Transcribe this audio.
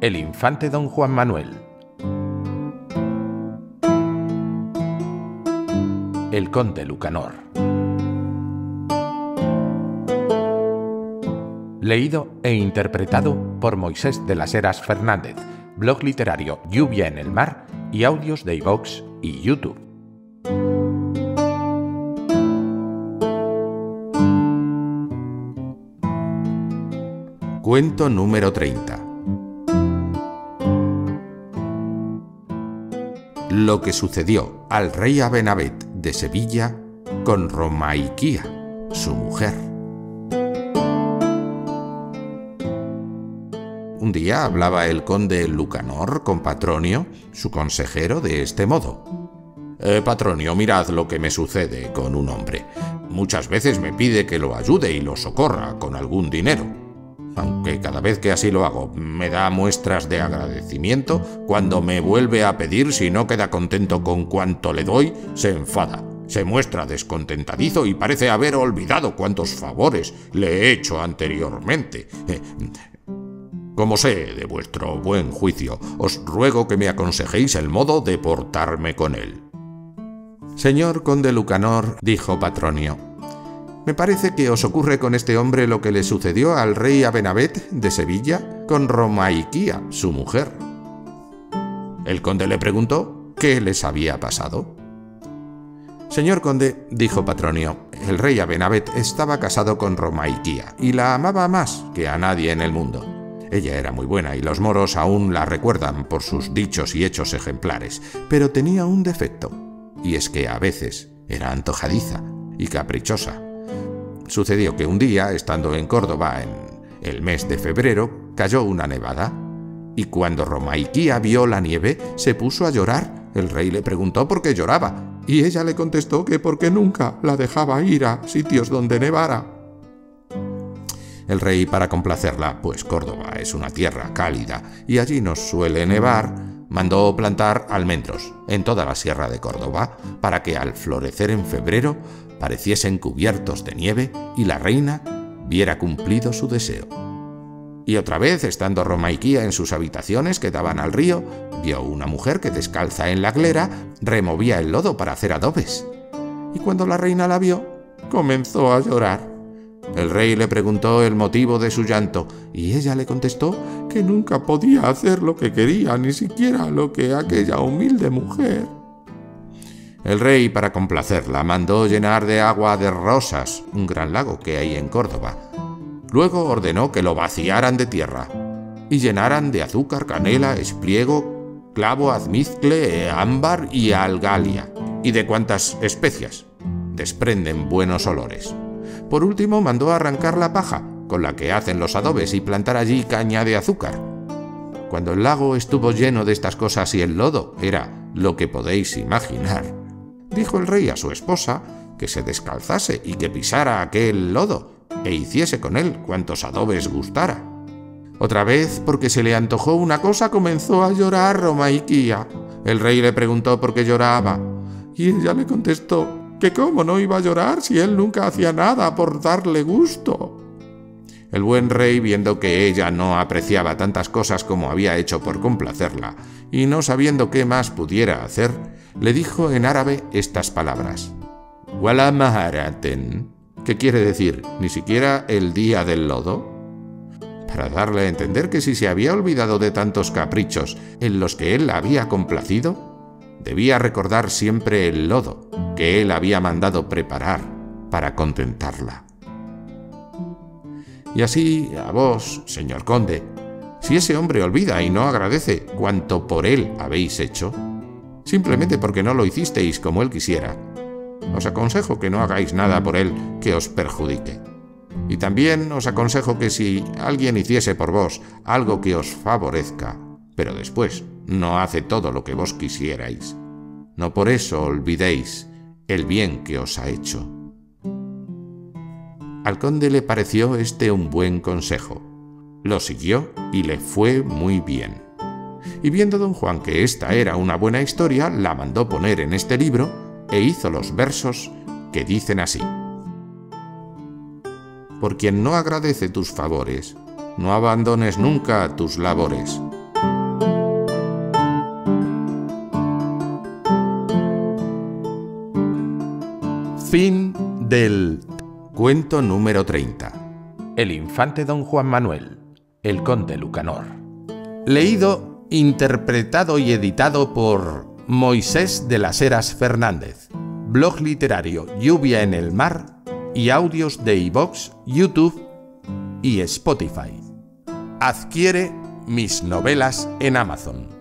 El infante don Juan Manuel. El conde Lucanor. Leído e interpretado por Moisés de las Heras Fernández, blog literario Lluvia en el Mar y audios de iVoox y YouTube. Cuento número 30. Lo que sucedió al rey Abenabet de Sevilla con Romaiquía, su mujer. Un día hablaba el conde Lucanor con Patronio, su consejero, de este modo: Patronio, mirad lo que me sucede con un hombre. Muchas veces me pide que lo ayude y lo socorra con algún dinero. Aunque cada vez que así lo hago me da muestras de agradecimiento, cuando me vuelve a pedir, si no queda contento con cuanto le doy, se enfada. Se muestra descontentadizo y parece haber olvidado cuántos favores le he hecho anteriormente. Como sé de vuestro buen juicio, os ruego que me aconsejéis el modo de portarme con él. Señor conde Lucanor, dijo Patronio, me parece que os ocurre con este hombre lo que le sucedió al rey Abenabet de Sevilla con Romaiquía, su mujer. El conde le preguntó qué les había pasado. Señor conde, dijo Patronio, el rey Abenabet estaba casado con Romaiquía y la amaba más que a nadie en el mundo. Ella era muy buena y los moros aún la recuerdan por sus dichos y hechos ejemplares, pero tenía un defecto, y es que a veces era antojadiza y caprichosa. Sucedió que un día, estando en Córdoba en el mes de febrero, cayó una nevada, y cuando Romaiquía vio la nieve, se puso a llorar. El rey le preguntó por qué lloraba, y ella le contestó que porque nunca la dejaba ir a sitios donde nevara. El rey, para complacerla, pues Córdoba es una tierra cálida y allí no suele nevar, mandó plantar almendros en toda la sierra de Córdoba para que al florecer en febrero pareciesen cubiertos de nieve y la reina viera cumplido su deseo. Y otra vez, estando Romaiquía en sus habitaciones que daban al río, vio una mujer que descalza en la glera removía el lodo para hacer adobes. Y cuando la reina la vio, comenzó a llorar. El rey le preguntó el motivo de su llanto, y ella le contestó que nunca podía hacer lo que quería, ni siquiera lo que aquella humilde mujer. El rey, para complacerla, mandó llenar de agua de Rosas, un gran lago que hay en Córdoba. Luego ordenó que lo vaciaran de tierra y llenaran de azúcar, canela, espliego, clavo, almizcle, ámbar y algalia, y de cuantas especias desprenden buenos olores. Por último, mandó arrancar la paja con la que hacen los adobes y plantar allí caña de azúcar. Cuando el lago estuvo lleno de estas cosas y el lodo era lo que podéis imaginar, dijo el rey a su esposa que se descalzase y que pisara aquel lodo e hiciese con él cuantos adobes gustara. Otra vez, porque se le antojó una cosa, comenzó a llorar Romaiquía. El rey le preguntó por qué lloraba, y ella le contestó que cómo no iba a llorar si él nunca hacía nada por darle gusto. El buen rey, viendo que ella no apreciaba tantas cosas como había hecho por complacerla, y no sabiendo qué más pudiera hacer, le dijo en árabe estas palabras: «Wala maharaten», que quiere decir «ni siquiera el día del lodo», para darle a entender que si se había olvidado de tantos caprichos en los que él la había complacido, debía recordar siempre el lodo que él había mandado preparar para contentarla. Y así a vos, señor conde, si ese hombre olvida y no agradece cuanto por él habéis hecho, simplemente porque no lo hicisteis como él quisiera, os aconsejo que no hagáis nada por él que os perjudique. Y también os aconsejo que si alguien hiciese por vos algo que os favorezca, pero después no hace todo lo que vos quisierais, no por eso olvidéis el bien que os ha hecho. Al conde le pareció este un buen consejo. Lo siguió y le fue muy bien. Y viendo don Juan que esta era una buena historia, la mandó poner en este libro e hizo los versos que dicen así: Por quien no agradece tus favores, no abandones nunca tus labores. Fin del cuento número 30. El infante don Juan Manuel, el conde Lucanor. Leído, interpretado y editado por Moisés de las Heras Fernández. Blog literario Lluvia en el Mar y audios de iVoox, YouTube y Spotify. Adquiere mis novelas en Amazon.